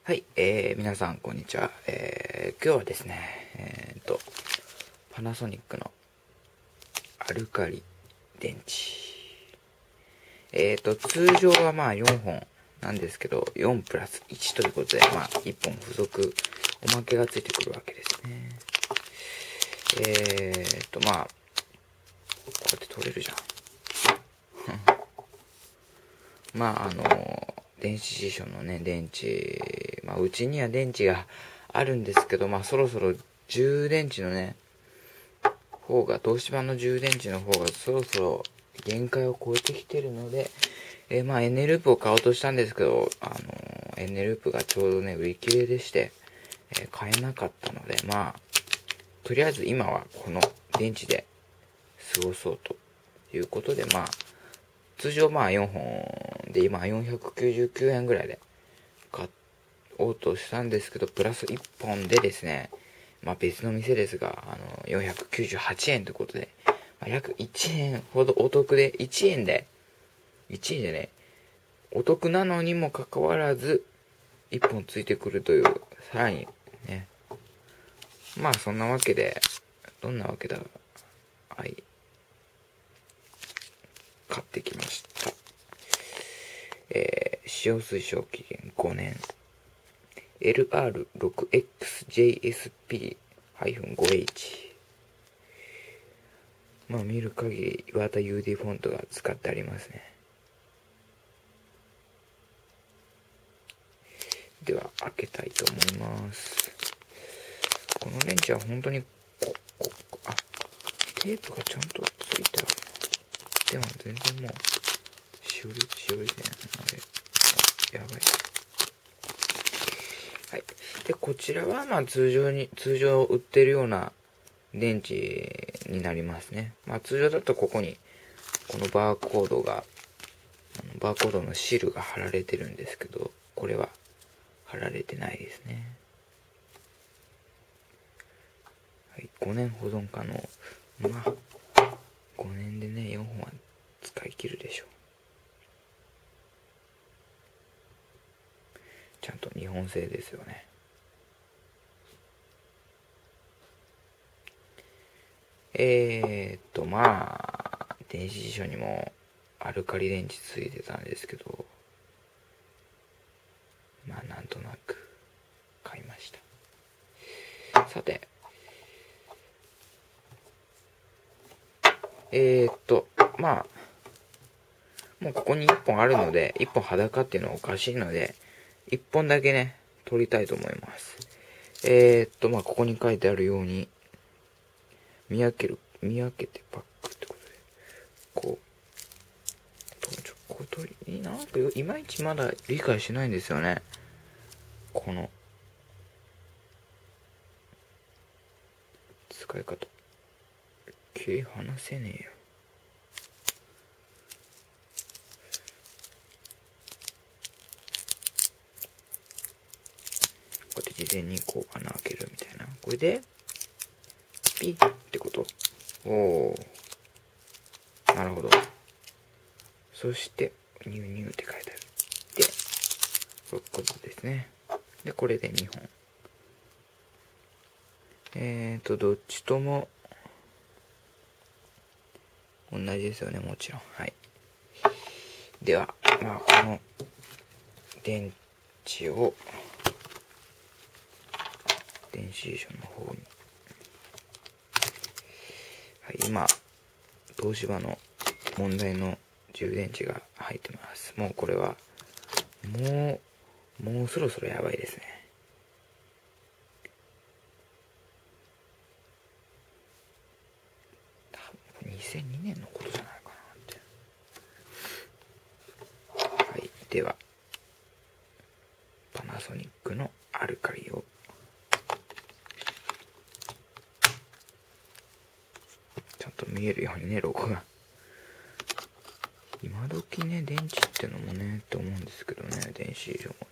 はい、皆さんこんにちは。今日はですね、パナソニックのアルカリ電池。通常はまあ4本なんですけど、4プラス1ということで、まあ1本付属、おまけがついてくるわけですね。まあ、こうやって取れるじゃん。まあ電子辞書のね、電池、まあうちには電池があるんですけど、まあそろそろ充電池のね、東芝の充電池の方がそろそろ限界を超えてきてるので、まあエネループを買おうとしたんですけど、エネループがちょうどね、売り切れでして、買えなかったので、まあ、とりあえず今はこの電池で過ごそうということで、まあ、通常まあ4本で今499円ぐらいで買おうとしたんですけど、プラス1本でですね、まあ別の店ですが、498円ということで、まあ、約1円ほどお得で、1円でね、お得なのにもかかわらず、1本ついてくるという、さらにね、まあそんなわけで、どんなわけだ、はい、買ってきました。使用推奨期限5年。LR6XJSP-5H。まあ見る限り岩田 UD フォントが使ってありますね。では開けたいと思います。このレンチは本当にテープがちゃんとついてある。でも全然もうしおりでなのでやばい。はい。でこちらはまあ通常売ってるような電池になりますね。まあ通常だとここにこのバーコードのシールが貼られてるんですけど、これは貼られてないですね。はい、5年保存可能。まあ5年でね、4本は使い切るでしょう。ちゃんと日本製ですよね。まあ電子辞書にもアルカリ電池ついてたんですけど、まあなんとなく買いました。さて、まあもうここに1本あるので、1本裸っていうのはおかしいので、1本だけね取りたいと思います。まあここに書いてあるように、見分けてパックってことで、こう取りなんかいまいちまだ理解しないんですよね。この使い方、切り離せねえよ。こうやって事前にこう穴開けるみたいな。これでピッってこと。おお、なるほど。そしてニューニューって書いてある。でこういうことですね。でこれで2本。どっちとも同じですよね、もちろん。はい。では、まあこの電池を電子辞書の方に、はい、今東芝の問題の充電池が入ってます。もうこれはもうそろそろやばいですね。多分2002年のことじゃないかなって。はい、ではパナソニックのアルカリをちゃんと見えるようにね、ロゴが。今時ね、電池ってのもねって思うんですけどね、電子以上も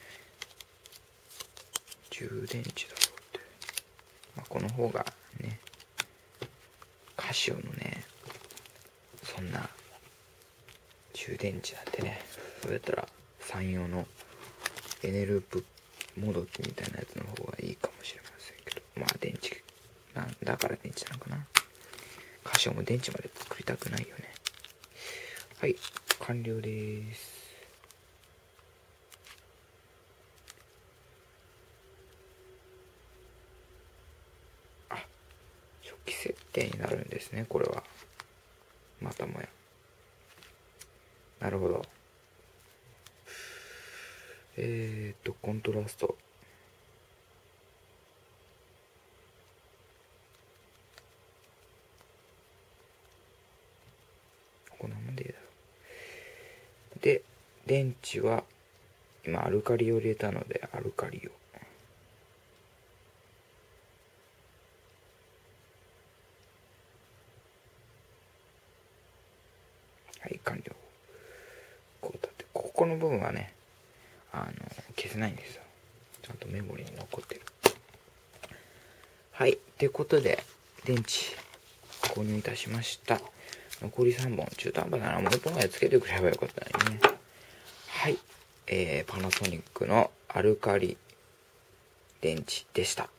充電池だろうって。まあ、この方がね、カシオのね、そんな充電池なんてね、それだったら山陽のエネループもどきみたいなやつの方がいいかもしれませんけど、まあ電池だから電池なのかな。カシオも電池まで作りたくないよね。はい、完了です。あ、初期設定になるんですね、これは。またもや。なるほど。コントラスト。こんなもんでいいだろう。で、電池は、今アルカリを入れたので、アルカリを。はい、完了。こうだって、ここの部分はね、消せないんですよ。ちゃんとメモリに残ってる。はい、ってことで、電池、購入いたしました。残り3本、中途半端だな。もう1本ぐらいつけてくれればよかったのにね。はい、パナソニックのアルカリ電池でした。